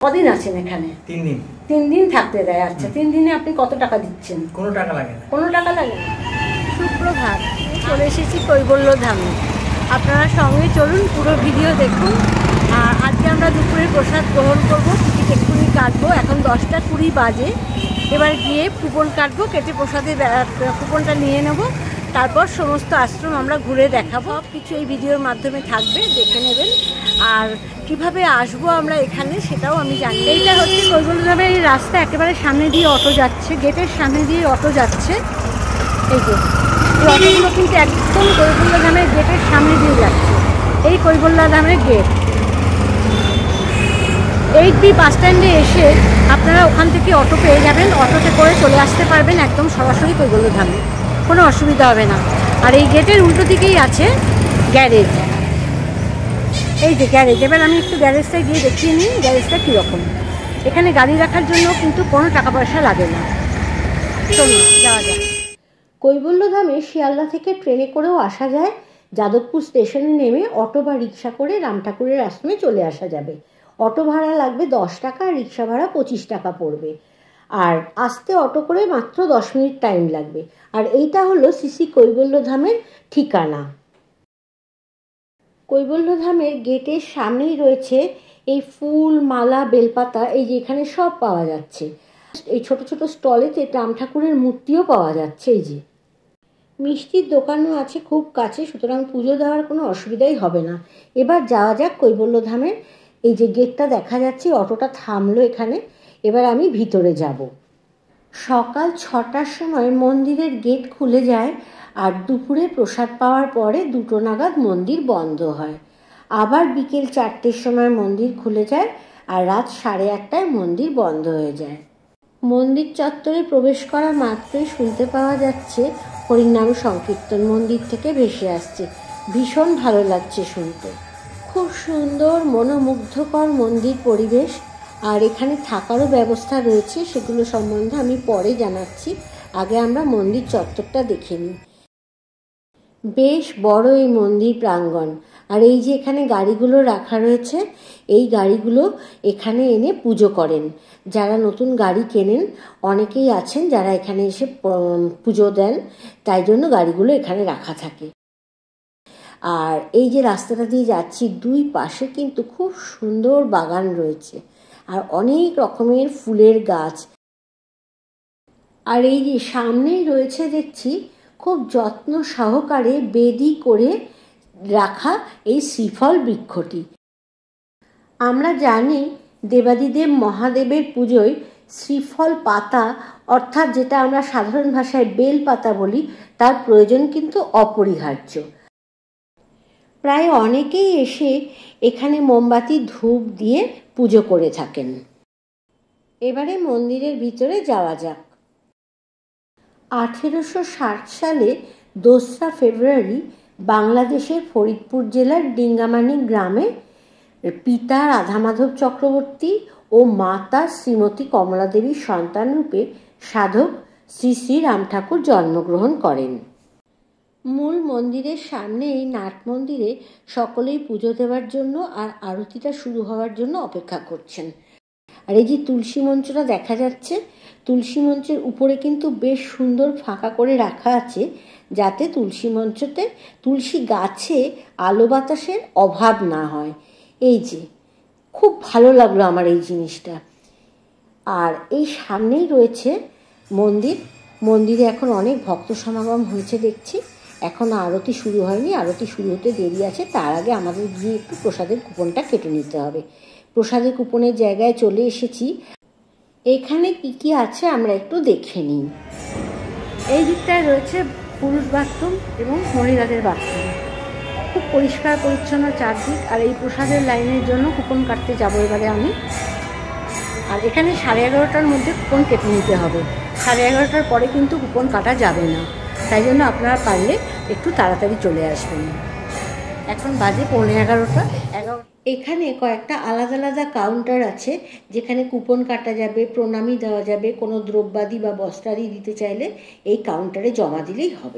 কদিন আছেন এখানে? 3 দিন। 3 দিন থাকতে দেয়। আচ্ছা, 3 দিনে আপনি কত টাকা দিচ্ছেন? কোনো টাকা লাগে না। কোনো টাকা লাগে না। সুপ্রভাত, চলে এসেছি কৈবল্য ধামে। আপনারা সঙ্গে চলুন, পুরো ভিডিও দেখুন। আর আজকে আমরা দুপুরের প্রসাদ গ্রহণ করবো। টিকিট এক্ষুনি কাটবো, এখন 10:20 বাজে। এবার গিয়ে কুপন কাটবো, কেটে প্রসাদের কুপনটা নিয়ে নেব। তারপর সমস্ত আশ্রম আমরা ঘুরে দেখাবো। সব কিছু এই ভিডিওর মাধ্যমে থাকবে, দেখে নেবেন। আর কিভাবে আসবো আমরা এখানে সেটাও আমি জানি। এইটা হচ্ছে কৈবল্য ধামের এই রাস্তা, একেবারে সামনে দিয়ে অটো যাচ্ছে, গেটের সামনে দিয়ে অটো যাচ্ছে। এই যে এই অটোগুলো কিন্তু একদম কৈবল্য ধামের গেটের সামনে দিয়ে যাচ্ছে। এই কৈবল্য ধামের গেট। 8B বাস স্ট্যান্ডে এসে আপনারা ওখান থেকে অটো পেয়ে যাবেন। অটোতে করে চলে আসতে পারবেন একদম সরাসরি কৈবল্য ধামে, কোনো অসুবিধা হবে না। আর এই গেটের উল্টো দিকেই আছে গ্যারেজ। এই যে গ্যারেজ। এবার আমি একটু গ্যারেজটায় গিয়ে দেখিয়ে নিই গ্যারেজটা কীরকম। এখানে গাড়ি রাখার জন্য কিন্তু কোনো টাকা পয়সা লাগে না। চলুন যাওয়া যায়। কৈবল্য ধামে শিয়ালদা থেকে ট্রেনে করেও আসা যায়। যাদবপুর স্টেশনে নেমে অটো বা রিক্সা করে রাম ঠাকুরের আশ্রমে চলে আসা যাবে। অটো ভাড়া লাগবে 10 টাকা, আর রিক্সা ভাড়া 25 টাকা পড়বে। আর আসতে অটো করে মাত্র 10 মিনিট টাইম লাগবে। আর এইটা হলো শ্রী কৈবল্য ধামের ঠিকানা। কৈবল্য ধামের গেটের সামনেই রয়েছে এই ফুল, মালা, বেলপাতা, এই যে এখানে সব পাওয়া যাচ্ছে। এই ছোট ছোট স্টলেতে রাম ঠাকুরের মূর্তিও পাওয়া যাচ্ছে। এই যে মিষ্টির দোকানও আছে খুব কাছে, সুতরাং পুজো দেওয়ার কোনো অসুবিধাই হবে না। এবার যাওয়া যাক কৈবল্য ধামের। এই যে গেটটা দেখা যাচ্ছে, অটোটা থামলো এখানে। এবার আমি ভিতরে যাব। সকাল 6টার সময় মন্দিরের গেট খুলে যায়, আর দুপুরে প্রসাদ পাওয়ার পরে 2টো নাগাদ মন্দির বন্ধ হয়। আবার বিকেল 4টের সময় মন্দির খুলে যায়, আর রাত 8:30টায় মন্দির বন্ধ হয়ে যায়। মন্দির চত্বরে প্রবেশ করা মাত্রই শুনতে পাওয়া যাচ্ছে হরিনাম সংকীর্তন মন্দির থেকে ভেসে আসছে। ভীষণ ভালো লাগছে শুনতে। খুব সুন্দর মনোমুগ্ধকর মন্দির পরিবেশ। আর এখানে থাকারও ব্যবস্থা রয়েছে, সেগুলো সম্বন্ধে আমি পরে জানাচ্ছি। আগে আমরা মন্দির চত্বরটা দেখে নিই। বেশ বড় এই মন্দির প্রাঙ্গণ। আর এই যে এখানে গাড়িগুলো রাখা রয়েছে, এই গাড়িগুলো এখানে এনে পুজো করেন। যারা নতুন গাড়ি কেনেন অনেকেই আছেন যারা এখানে এসে পুজো দেন, তাই জন্য গাড়িগুলো এখানে রাখা থাকে। আর এই যে রাস্তাটা দিয়ে যাচ্ছি, দুই পাশে কিন্তু খুব সুন্দর বাগান রয়েছে, আর অনেক রকমের ফুলের গাছ। আর এই যে সামনেই রয়েছে দেখছি খুব যত্ন সহকারে বেদি করে রাখা এই শ্রীফল বৃক্ষটি। আমরা জানি দেবাদিদেব মহাদেবের পুজোয় শ্রীফল পাতা, অর্থাৎ যেটা আমরা সাধারণ ভাষায় বেল পাতা বলি, তার প্রয়োজন কিন্তু অপরিহার্য। প্রায় অনেকেই এসে এখানে মোমবাতি ধূপ দিয়ে পুজো করে থাকেন। এবারে মন্দিরের ভিতরে যাওয়া যাক। 1860 সালে 2রা ফেব্রুয়ারি বাংলাদেশের ফরিদপুর জেলার ডিঙ্গামানি গ্রামে পিতা রাধামাধব চক্রবর্তী ও মাতা শ্রীমতী কমলা দেবীর সন্তান রূপে সাধক শ্রী শ্রী রাম ঠাকুর জন্মগ্রহণ করেন। মূল মন্দিরের সামনে এই নাট মন্দিরে সকলেই পুজো দেওয়ার জন্য আর আরতিটা শুরু হওয়ার জন্য অপেক্ষা করছেন। আর এই যে তুলসী মঞ্চটা দেখা যাচ্ছে, তুলসী মঞ্চের উপরে কিন্তু বেশ সুন্দর ফাঁকা করে রাখা আছে, যাতে তুলসী মঞ্চতে তুলসী গাছে আলো বাতাসের অভাব না হয়। এই যে খুব ভালো লাগলো আমার এই জিনিসটা। আর এই সামনেই রয়েছে মন্দির। মন্দিরে এখন অনেক ভক্ত সমাগম হয়েছে দেখছি। এখনও আরতি শুরু হয়নি, আরতি শুরু হতে দেরি আছে। তার আগে আমাদের গিয়ে একটু প্রসাদের কুপনটা কেটে নিতে হবে। প্রসাদের কুপনের জায়গায় চলে এসেছি। এখানে কি কি আছে আমরা একটু দেখে নিই। এই দিকটায় রয়েছে পুরুষ বাথরুম এবং মহিলাদের বাথরুম। খুব পরিষ্কার পরিচ্ছন্ন চারদিক। আর এই প্রসাদের লাইনের জন্য কুপন কাটতে যাবো এবারে আমি। আর এখানে 11:30টার মধ্যে কুপন কেটে নিতে হবে। 11:30টার পরে কিন্তু কুপন কাটা যাবে না, তাই জন্য আপনারা পারলে একটু তাড়াতাড়ি চলে আসবেন। এখন বাজে 11:15। এখানে কয়েকটা আলাদা আলাদা কাউন্টার আছে, যেখানে কুপন কাটা যাবে, প্রণামী দেওয়া যাবে। কোনো দ্রব্যাদি বা বস্ত্রাদি দিতে চাইলে এই কাউন্টারে জমা দিলেই হবে।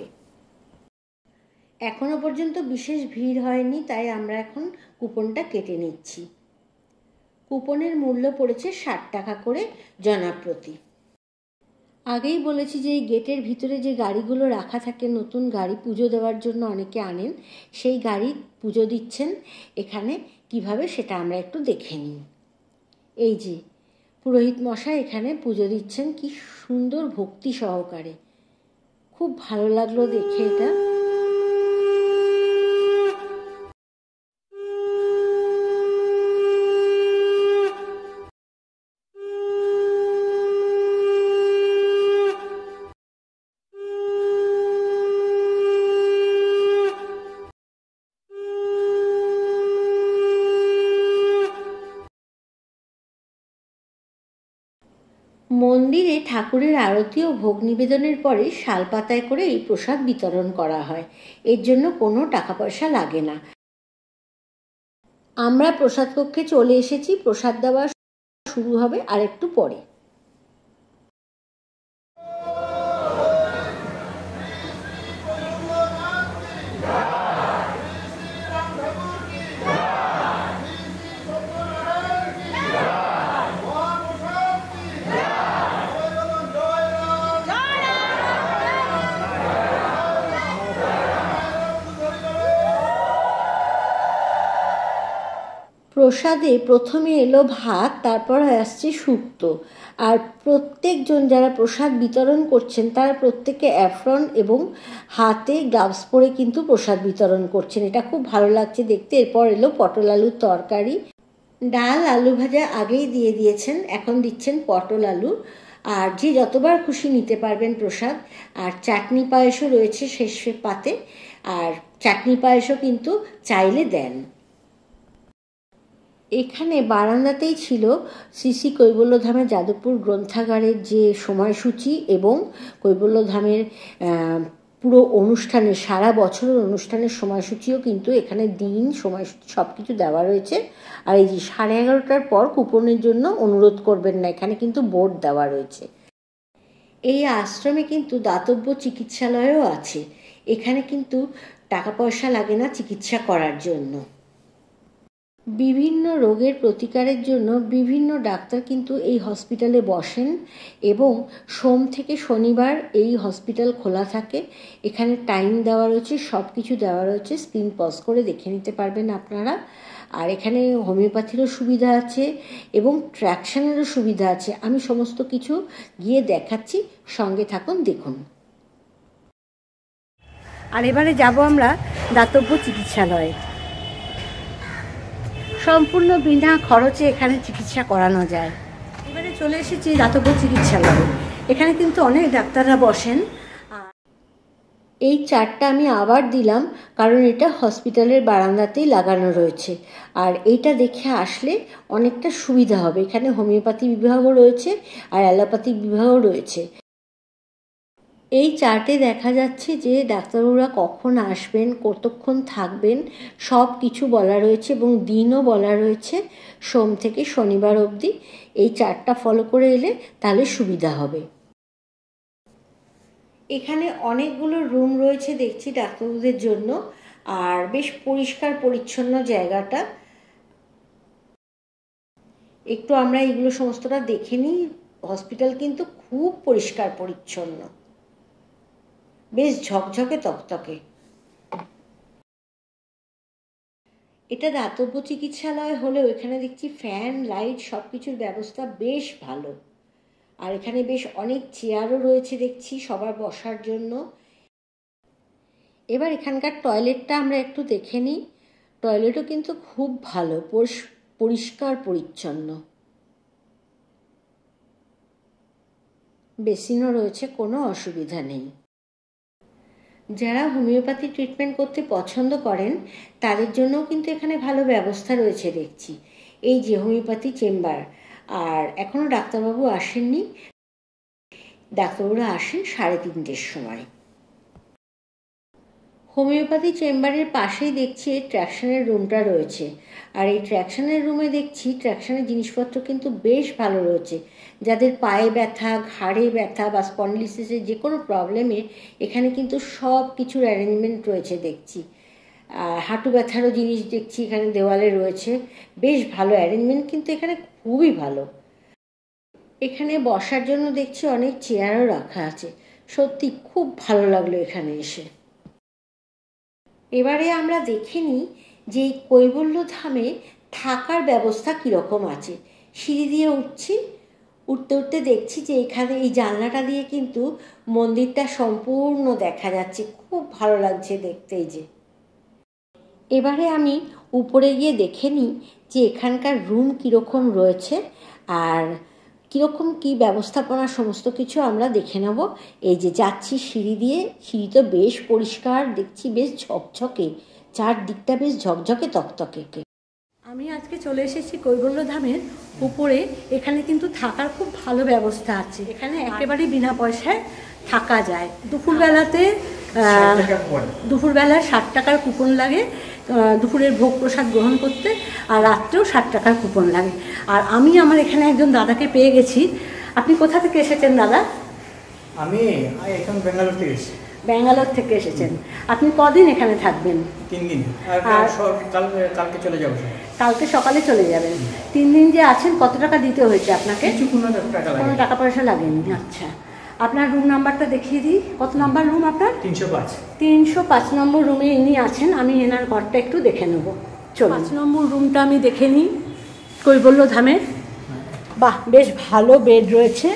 এখনো পর্যন্ত বিশেষ ভিড় হয়নি, তাই আমরা এখন কুপনটা কেটে নিচ্ছি। কুপনের মূল্য পড়েছে 60 টাকা করে জনাপ্রতি। আগেই বলেছি যে এই গেটের ভিতরে যে গাড়িগুলো রাখা থাকে, নতুন গাড়ি পুজো দেওয়ার জন্য অনেকে আনেন, সেই গাড়ি পুজো দিচ্ছেন এখানে কিভাবে সেটা আমরা একটু দেখে নিই। এই যে পুরোহিত মশাই এখানে পুজো দিচ্ছেন, কি সুন্দর ভক্তি সহকারে, খুব ভালো লাগলো দেখে এটা। মন্দিরে ঠাকুরের আরতি ও ভোগ নিবেদনের পরে শালপাতায় করে এই প্রসাদ বিতরণ করা হয়, এর জন্য কোনো টাকা পয়সা লাগে না। আমরা প্রসাদ কক্ষে চলে এসেছি, প্রসাদ দেওয়া শুরু হবে আর একটু পরে। প্রসাদে প্রথমে এলো ভাত, তারপর আসছে শুক্তো। আর প্রত্যেকজন যারা প্রসাদ বিতরণ করছেন তারা প্রত্যেকে অ্যাফ্রন এবং হাতে গ্লাভস পরে কিন্তু প্রসাদ বিতরণ করছেন, এটা খুব ভালো লাগছে দেখতে। এরপর এলো পটল আলুর তরকারি, ডাল আলু ভাজা আগেই দিয়ে দিয়েছেন, এখন দিচ্ছেন পটল আলু। আর যে যতবার খুশি নিতে পারবেন প্রসাদ। আর চাটনি পায়েসও রয়েছে শেষে পাতে, আর চাটনি পায়েসও কিন্তু চাইলে দেন। এখানে বারান্দাতেই ছিল শ্রী শ্রী কৈবল্যধামের যাদবপুর গ্রন্থাগারের যে সময়সূচি এবং কৈবল্যধামের পুরো অনুষ্ঠানের, সারা বছরের অনুষ্ঠানের সময়সূচিও কিন্তু এখানে দিন, সময়সূচি সব কিছু দেওয়া রয়েছে। আর এই যে 11:30টার পর কুপনের জন্য অনুরোধ করবেন না, এখানে কিন্তু বোর্ড দেওয়া রয়েছে। এই আশ্রমে কিন্তু দাতব্য চিকিৎসালয়ও আছে, এখানে কিন্তু টাকা পয়সা লাগে না চিকিৎসা করার জন্য। বিভিন্ন রোগের প্রতিকারের জন্য বিভিন্ন ডাক্তার কিন্তু এই হসপিটালে বসেন এবং সোম থেকে শনিবার এই হসপিটাল খোলা থাকে। এখানে টাইম দেওয়া রয়েছে, সব কিছু দেওয়া রয়েছে, স্ক্রিন পজ করে দেখে নিতে পারবেন আপনারা। আর এখানে হোমিওপ্যাথিরও সুবিধা আছে এবং ট্র্যাকশনেরও সুবিধা আছে, আমি সমস্ত কিছু গিয়ে দেখাচ্ছি, সঙ্গে থাকুন, দেখুন। আর এবারে যাব আমরা দাতব্য চিকিৎসালয়ে। সম্পূর্ণ বিনা খরচে এখানে চিকিৎসা করানো যায়। এবারে চলে এসেছি দাতব্য চিকিৎসালয়ে, এখানে কিন্তু অনেক ডাক্তাররা বসেন। এই চার্টটা আমি আবার দিলাম কারণ এটা হসপিটালের বারান্দাতেই লাগানো রয়েছে, আর এইটা দেখে আসলে অনেকটা সুবিধা হবে। এখানে হোমিওপ্যাথি বিভাগও রয়েছে আর অ্যালোপ্যাথিক বিভাগও রয়েছে। এই চার্টে দেখা যাচ্ছে যে ডাক্তারবাবুরা কখন আসবেন, কতক্ষণ থাকবেন, সব কিছু বলা রয়েছে এবং দিনও বলা রয়েছে, সোম থেকে শনিবার অবধি। এই চার্টটা ফলো করে এলে তাহলে সুবিধা হবে। এখানে অনেকগুলো রুম রয়েছে দেখছি ডাক্তারবাবুদের জন্য, আর বেশ পরিষ্কার পরিচ্ছন্ন জায়গাটা। একটু আমরা এগুলো সমস্তটা দেখে নিই। হসপিটাল কিন্তু খুব পরিষ্কার পরিচ্ছন্ন, বেশ ঝকঝকে তকতকে। এটা দাতব্য চিকিৎসালয় হলেও এখানে দেখছি ফ্যান, লাইট সব কিছুর ব্যবস্থা বেশ ভালো। আর এখানে বেশ অনেক চেয়ারও রয়েছে দেখছি সবার বসার জন্য। এবার এখানকার টয়লেটটা আমরা একটু দেখে নিই। টয়লেটও কিন্তু খুব ভালো, পরিষ্কার পরিচ্ছন্ন, বেসিনও রয়েছে, কোনো অসুবিধা নেই। যারা হোমিওপ্যাথি ট্রিটমেন্ট করতে পছন্দ করেন তাদের জন্যও কিন্তু এখানে ভালো ব্যবস্থা রয়েছে দেখছি। এই যে হোমিওপ্যাথি চেম্বার, আর এখনও ডাক্তারবাবু আসেননি, ডাক্তারবাবুরা আসেন 3:30টার সময়। হোমিওপ্যাথি চেম্বারের পাশেই দেখছি ট্র্যাকশনের রুমটা রয়েছে, আর এই ট্র্যাকশনের রুমে দেখছি ট্র্যাকশনের জিনিসপত্র কিন্তু বেশ ভালো রয়েছে। যাদের পায়ে ব্যথা, ঘাড়ে ব্যথা বা স্পন্ডিলিসিসের যে কোনো প্রবলেমে এখানে কিন্তু সব কিছুর অ্যারেঞ্জমেন্ট রয়েছে দেখছি। হাঁটু ব্যথারও জিনিস দেখছি এখানে দেওয়ালে রয়েছে, বেশ ভালো অ্যারেঞ্জমেন্ট কিন্তু এখানে খুবই ভালো। এখানে বসার জন্য দেখছি অনেক চেয়ারও রাখা আছে, সত্যি খুব ভালো লাগলো এখানে এসে। এবারে আমরা দেখে নিই যে এই কৈবল্য ধামে থাকার ব্যবস্থা কীরকম আছে। সিঁড়ি দিয়ে উঠছি, উঠতে উঠতে দেখছি যে এখানে এই জানলাটা দিয়ে কিন্তু মন্দিরটা সম্পূর্ণ দেখা যাচ্ছে, খুব ভালো লাগছে দেখতে। এই যে এবারে আমি উপরে গিয়ে দেখে নিই যে এখানকার রুম কীরকম রয়েছে আর কীরকম কী ব্যবস্থাপনা সমস্ত কিছু আমরা দেখে নেব। এই যে যাচ্ছি সিঁড়ি দিয়ে, সিঁড়ি তো বেশ পরিষ্কার দেখছি, বেশ ঝকঝকে, চারদিকটা বেশ ঝকঝকে তকতকে। আমি আজকে চলে এসেছি কৈবল্য ধামের উপরে। এখানে কিন্তু থাকার খুব ভালো ব্যবস্থা আছে, এখানে একেবারেই বিনা পয়সায় থাকা যায়। দুপুরবেলা 60 টাকার কুপন লাগে দুপুরের ভোগ প্রসাদ গ্রহণ করতে, আর রাত্রেও 60 টাকার কুপন লাগে। আর আমি আমার এখানে একজন দাদাকে পেয়ে গেছি। আপনি কোথা থেকে এসেছেন দাদা? আমি এখন ব্যাঙ্গালোর থেকে এসেছি। ব্যাঙ্গালোর থেকে এসেছেন। আপনি কদিন এখানে থাকবেন? 3 দিন। আর কালকে চলে যাবো। কালকে সকালে চলে যাবেন। 3 দিন যে আছেন, কত টাকা দিতে হয়েছে আপনাকে? কোনো টাকা পয়সা লাগেনি। আচ্ছা, আপনার রুম নাম্বারটা দেখিয়ে দিই। কত নাম্বার রুম আপনার? 305। 305 নম্বর রুমে ইনি আছেন। আমি এনার ঘরটা একটু দেখে নেব। চলো 5 নম্বর রুমটা আমি দেখে নিই কৈবল্য ধামের। বাহ, বেশ ভালো বেড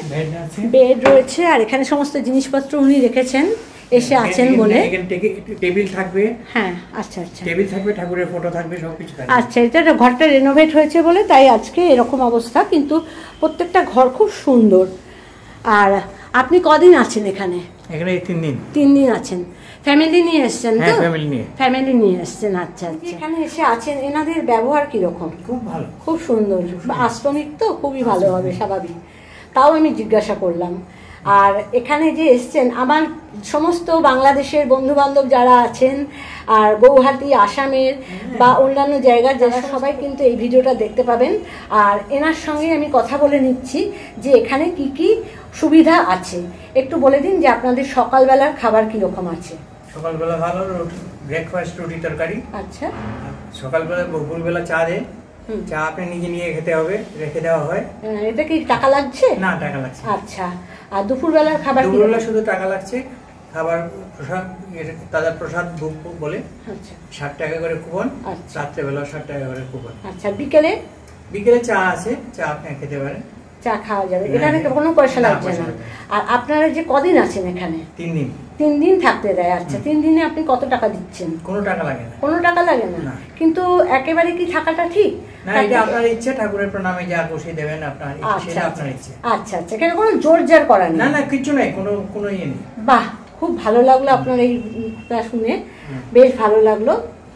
রয়েছে আর এখানে সমস্ত জিনিসপত্র উনি রেখেছেন, এসে আছেন বলে। টেবিল থাকবে। হ্যাঁ, আচ্ছা আচ্ছা, টেবিল থাকবে, ঠাকুরের ফটো থাকবে, সবকিছু থাকবে। আচ্ছা, এটা ঘরটা রেনোভেট হয়েছে বলে তাই আজকে এরকম অবস্থা, কিন্তু প্রত্যেকটা ঘর খুব সুন্দর। আর আপনি কদিন আছেন এখানে? এখানে 3 দিন। 3 দিন আছেন। ফ্যামিলি নিয়ে এসেছেন তো? ফ্যামিলি নিয়ে এসেছেন। আচ্ছা আচ্ছা। এখানে এসে আছেন, এনাদের ব্যবহার কিরকম? খুব ভালো, খুব সুন্দর। আশ্রমিক তো খুবই ভালো হবে স্বাভাবিক, তাও আমি জিজ্ঞাসা করলাম। আর এখানে যে এসছেন, আমার সমস্ত বাংলাদেশের বন্ধু বান্ধব যারা আছেন আর গৌহাটি, আসামের বা অন্যান্য জায়গার যারা, সবাই কিন্তু এই ভিডিওটা দেখতে পাবেন। আর এনার সঙ্গে আমি কথা বলে নিচ্ছি যে এখানে কি কি সুবিধা আছে। একটু বলে দিন যে আপনাদের সকালবেলার খাবার কিরকম আছে? সকালবেলা ভালো ব্রেকফাস্ট, রুটি তরকারি। আচ্ছা, সকালবেলা দুপুরবেলা চা দেয়। চা আপনি নিজে নিয়ে খেতে হবে, রেখে দেওয়া হয়। এটা কি টাকা লাগছে? না, টাকা লাগছে। আচ্ছা, আর দুপুরবেলার খাবার? দুপুরবেলা শুধু টাকা লাগছে। খাবার প্রসাদ, তাদের প্রসাদ ভোগ বলে। আচ্ছা, 60 টাকা করে কুপন। রাত্রেবেলা 60 টাকা করে কুপন। আচ্ছা, বিকেলে চা আছে, চা আপনি খেতে পারেন, চা খাওয়া যাবে। এখানে কোনো পয়সা লাগছে না। আর আপনারা যে কদিন আছেন এখানে? 3 দিন। 3 দিন থাকতে দেয়। আচ্ছা, 3 দিনে আপনি কত টাকা দিচ্ছেন? কোনো টাকা লাগে না। কোনো টাকা লাগে না, কিন্তু একেবারে কি থাকাটা ঠিক না? এটা আপনার ইচ্ছে, ঠাকুরের প্রণামে যা খুশি দেবেন আপনার সেটা আপনার ইচ্ছে। আচ্ছা আচ্ছা, এখানে কোনো জোর জার করা নেই? না না, কিছু নাই, কোনো ইয়ে নেই। বাহ, খুব ভালো লাগলো আপনার এইটা শুনে, বেশ ভালো লাগলো।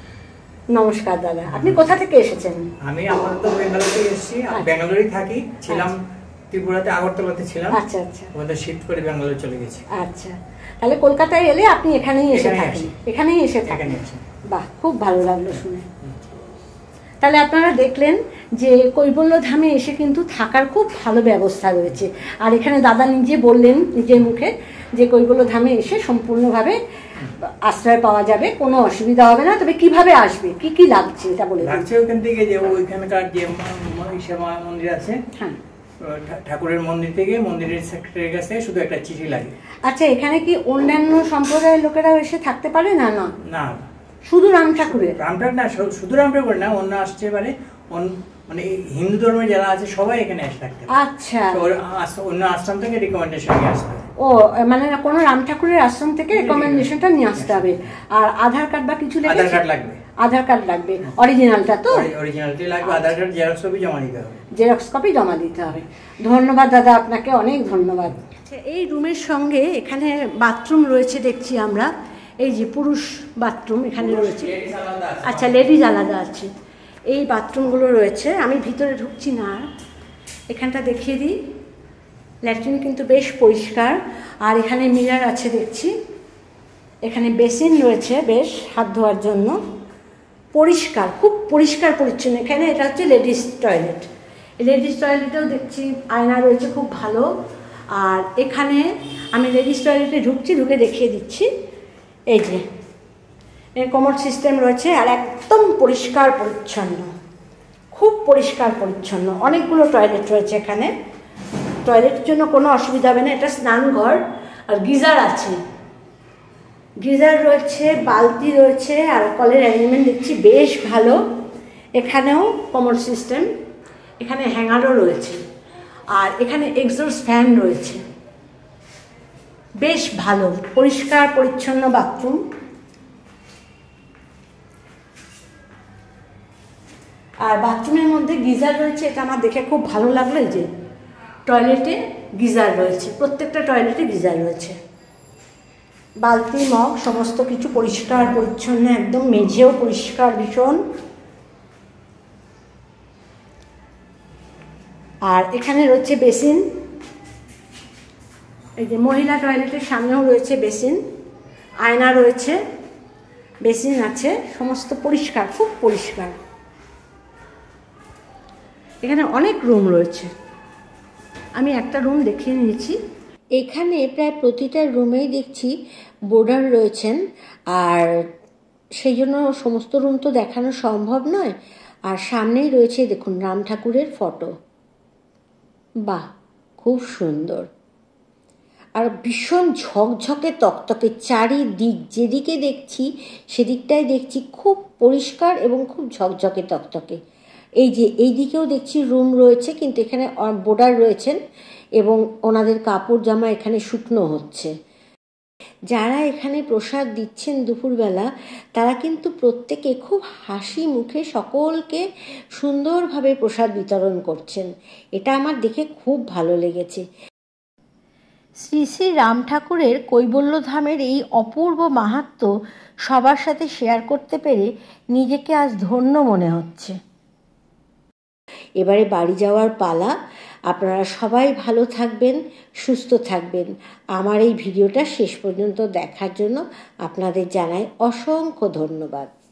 নমস্কার দাদা, আপনি কোথা থেকে এসেছেন? আমি তো বেঙ্গালোর থেকে এসেছি। ব্যাঙ্গালোরেই থাকি, ছিলাম ত্রিপুরাতে, আগরতলাতে ছিলাম। আচ্ছা আচ্ছা, ওদের শিফট করে ব্যাঙ্গালোর চলে গেছি। আচ্ছা, তাহলে কলকাতায় এলে আপনি এখানেই এসে থাকেন? বাহ, খুব ভালো লাগলো শুনে। তাহলে আপনারা দেখলেন যে কৈবল্য ধামে এসে কিন্তু থাকার খুব ভালো ব্যবস্থা রয়েছে। আর এখানে দাদা নিজে বললেন নিজের মুখে যে কৈবল্য ধামে এসে সম্পূর্ণভাবে আশ্রয় পাওয়া যাবে, কোনো অসুবিধা হবে না। তবে কিভাবে আসবে, কি কি লাগছে এটা বলে লাগছে। ওখান থেকে যে ওইখানকার যে মন্দির আছে, হ্যাঁ, ঠাকুরের মন্দির থেকে মন্দিরের সেক্রেটারির কাছে শুধু একটা চিঠি লাগে। আচ্ছা, এখানে কি অন্যান্য সম্প্রদায়ের লোকেরাও এসে থাকতে পারে? না না না, শুধু রাম ঠাকুরের? না, শুধু রাম ঠাকুর না, অন্য আসতে পারে। মানে হিন্দু ধর্মের যারা আছে সবাই এখানে এসে থাকতে পারে। আচ্ছা, অন্য আশ্রম থেকে রিকমেন্ডেশন নিয়ে আসতে হবে। ও, মানে কোনো রাম ঠাকুরের আশ্রম থেকে রিকমেন্ডেশনটা নিয়ে আসতে হবে। আর আধার কার্ড বা কিছু লাগবে? আধার কার্ড লাগবে। অরিজিনালটা তো? অরিজিনালটি লাগবে। আধার কার্ড জেরক্স কপি জমা দিতে হবে। জেরক্স কপি জমা দিতে হবে। ধন্যবাদ দাদা, আপনাকে অনেক ধন্যবাদ। এই রুমের সঙ্গে এখানে বাথরুম রয়েছে দেখছি আমরা। এই যে পুরুষ বাথরুম এখানে রয়েছে। আচ্ছা, লেডিজ আলাদা আছে। এই বাথরুমগুলো রয়েছে। আমি ভিতরে ঢুকছি না, এখানটা দেখিয়ে দিই। ল্যাট্রিন কিন্তু বেশ পরিষ্কার। আর এখানে মিরার আছে দেখছি। এখানে বেসিন রয়েছে বেশ হাত ধোয়ার জন্য, পরিষ্কার, খুব পরিষ্কার পরিচ্ছন্ন। এখানে এটা হচ্ছে লেডিস টয়লেট। লেডিস টয়লেটেও দেখছি আয়না রয়েছে, খুব ভালো। আর এখানে আমি লেডিস টয়লেটে ঢুকছি, ঢুকে দেখিয়ে দিচ্ছি। এই যে কমোড সিস্টেম রয়েছে, আর একদম পরিষ্কার পরিচ্ছন্ন, খুব পরিষ্কার পরিচ্ছন্ন। অনেকগুলো টয়লেট রয়েছে এখানে, টয়লেটের জন্য কোনো অসুবিধা হবে না। এটা স্নানঘর, আর গিজার আছে, গিজার রয়েছে, বালতি রয়েছে, আর কলের অ্যারেঞ্জমেন্ট দেখছি বেশ ভালো। এখানেও কমোড সিস্টেম, এখানে হ্যাঙ্গারও রয়েছে, আর এখানে এক্সস্ট ফ্যান রয়েছে। বেশ ভালো পরিষ্কার পরিচ্ছন্ন বাথরুম। আর বাথরুমের মধ্যে গিজার রয়েছে, এটা আমার দেখে খুব ভালো লাগলো। এই যে টয়লেটে গিজার রয়েছে, প্রত্যেকটা টয়লেটে গিজার রয়েছে। বালতি মগ সমস্ত কিছু পরিষ্কার পরিচ্ছন্ন, একদম মেঝেও পরিষ্কার ভীষণ। আর এখানে রয়েছে বেসিন, এই যে মহিলা টয়লেটের সামনেও রয়েছে বেসিন, আয়না রয়েছে, বেসিন আছে, সমস্ত পরিষ্কার, খুব পরিষ্কার। এখানে অনেক রুম রয়েছে, আমি একটা রুম দেখিয়ে নিয়েছি। এখানে প্রায় প্রতিটা রুমেই দেখছি বোর্ডার রয়েছেন, আর সেই জন্য সমস্ত রুম তো দেখানো সম্ভব নয়। আর সামনেই রয়েছে দেখুন রাম ঠাকুরের ফটো, বাহ খুব সুন্দর, আর ভীষণ ঝকঝকে তকতকে চারিদিক, যেদিকে দেখছি সেদিকটাই দেখছি খুব পরিষ্কার এবং খুব ঝকঝকে তকতকে। এই যে এই দিকেও দেখছি রুম রয়েছে, কিন্তু এখানে বোর্ডার রয়েছেন এবং ওনাদের কাপড় জামা এখানে শুকনো হচ্ছে। যারা এখানে প্রসাদ দিচ্ছেন দুপুরবেলা, তারা কিন্তু প্রত্যেকে খুব হাসি মুখে সকলকে সুন্দরভাবে প্রসাদ বিতরণ করছেন। এটা আমার দেখে খুব ভালো লেগেছে। শ্রী শ্রী রাম ঠাকুরের কৈবল্য ধামের এই অপূর্ব মাহাত্ম্য সবার সাথে শেয়ার করতে পেরে নিজেকে আজ ধন্য মনে হচ্ছে। এবারে বাড়ি যাওয়ার পালা। আপনারা সবাই ভালো থাকবেন, সুস্থ থাকবেন। আমার এই ভিডিওটা শেষ পর্যন্ত দেখার জন্য আপনাদের জানাই অসংখ্য ধন্যবাদ।